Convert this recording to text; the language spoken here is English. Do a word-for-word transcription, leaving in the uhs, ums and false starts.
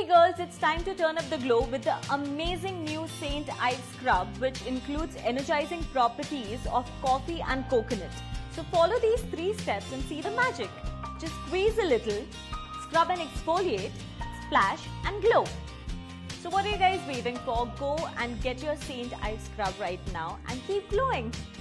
girls, it's time to turn up the glow with the amazing new Saint Ives scrub, which includes energizing properties of coffee and coconut. So follow these three steps and see the magic. Just squeeze a little, scrub and exfoliate, splash and glow. So what are you guys waiting for? Go and get your Saint Ives scrub right now and keep glowing.